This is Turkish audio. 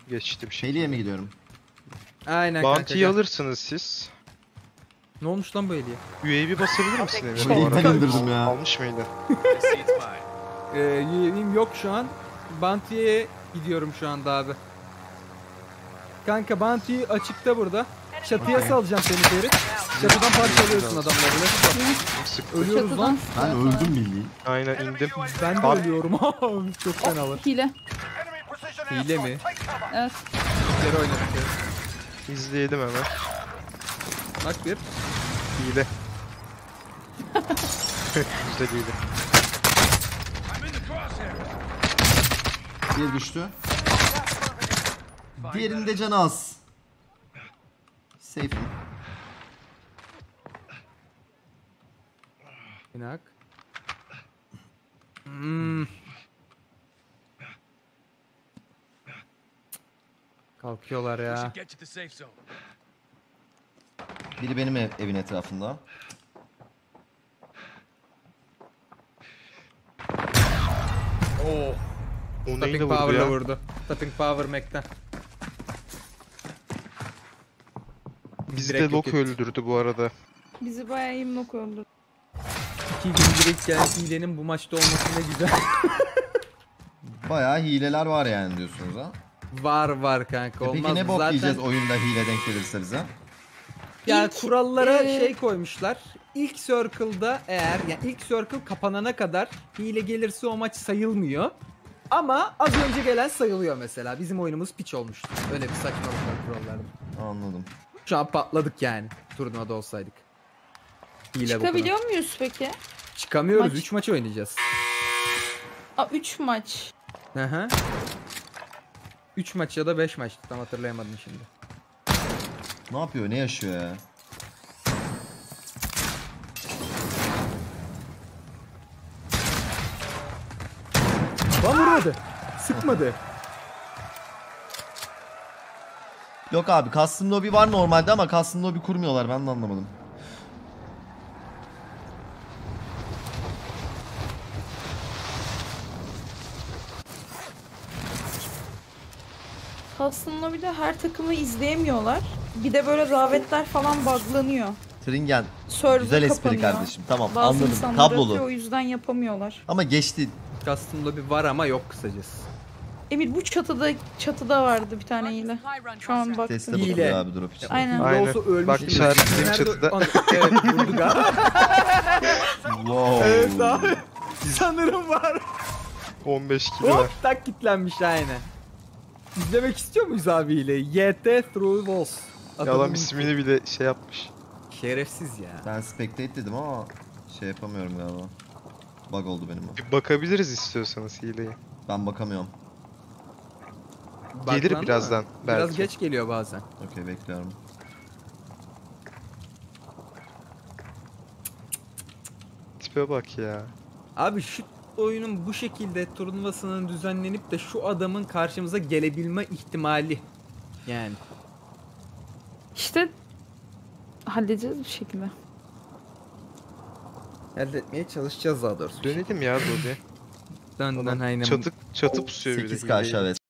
Geçtim şimdi. Heli'ye mi gidiyorum? Aynen kanka. Bounty'yi alırsınız siz. Ne olmuş lan bu heliye? UAV basabilir misin Emir? Şurayı bu arada? ben indirdim ya. Almış mıydın? UAV'm yok şu an. Bounty'ye gidiyorum şu anda abi. Kanka Bounty açıkta burada. Çatıya salacağım seni Ferit. Çatıdan parçalıyorsun adamları. Ölüyoruz lan. Ben öldüm bildiğin. Aynen indim. Ben de Abi- ölüyorum. Çok fena var. Hile. Hile mi? Evet. Hileleri oynadık ya. İzleyelim hemen. Bak bir. Hile. Güzel hile. Bir düştü. Diğerinde canı az. Safe'im. İnak. Kalkıyorlar ya. Biri benim evin etrafında. Oo. O neyle Tapping vurdu Power'la ya? vurdu. Tapping Power Mac'ten. Bizi Direkt de yok Lok etti. öldürdü bu arada. Bizi bayağı imlok öldürdü. 2 gün direkt gelen hilenin bu maçta olması ne güzel. Bayağı hileler var yani diyorsunuz ha. var kanka, olmaz Peki ne mı? bok Zaten yiyeceğiz oyunda hile denk gelirse bize? ya İlk, kurallara e, şey koymuşlar. İlk circle'da eğer yani ilk circle kapanana kadar hile gelirse o maç sayılmıyor. Ama az önce gelen sayılıyor mesela. Bizim oyunumuz piç olmuştu. Öyle bir saçmalık var kurallarda. Anladım. Şu an patladık yani turnuvada olsaydık. Hile Çıkabiliyor muyuz peki? bokuna. Çıkamıyoruz. Maç. 3 maç oynayacağız. 3 maç. Hı hı. 3 maç ya da 5 maç. Tam hatırlayamadım şimdi. Ne yapıyor? Ne yaşıyor ya? Lan vurmadı. Sıkmadı. Yok abi custom lobby var normalde ama custom lobby kurmuyorlar, ben de anlamadım. Aslında bir de her takımı izleyemiyorlar. Bir de böyle davetler falan buglanıyor. Tringen Server güzel espri kapanıyor. kardeşim, tamam Bazı anladım, insanlar atıyor, o kablolu. yüzden yapamıyorlar. Ama geçti. Custom lobby var ama yok kısacası. Emir bu çatıda vardı bir tane hile. Şu an bak. Teste Hile. bakılıyor abi drop için. Aynen. Aynen. Olsa ölmüştüm. Bak işaretlediğim Nerede- çatıda. Evet vurdu galiba. Wow. Evet abi. Sanırım var. 15 kilo var. Hop tak kilitlenmiş aynen. İzlemek istiyor muyuz abi ile? YT Through Walls. Ya Adamın adam ismini bile şey yapmış. şerefsiz ya. Ben spectate dedim ama şey yapamıyorum galiba. Bug oldu benim o. Bir bakabiliriz istiyorsanız hileye. Ben bakamıyorum. Gelir Baklandı mı? birazdan Biraz belki. geç geliyor bazen. Okey, bekliyorum. Tipe bak ya. Abi şu oyunun bu şekilde turnuvasının düzenlenip de şu adamın karşımıza gelebilme ihtimali. Yani. İşte halledeceğiz bir şekilde. Elde etmeye çalışacağız daha doğrusu. Dönelim ya Dodi. Dön aynen. Çatı pusuyor bir de 8K hileyi. aşağı ve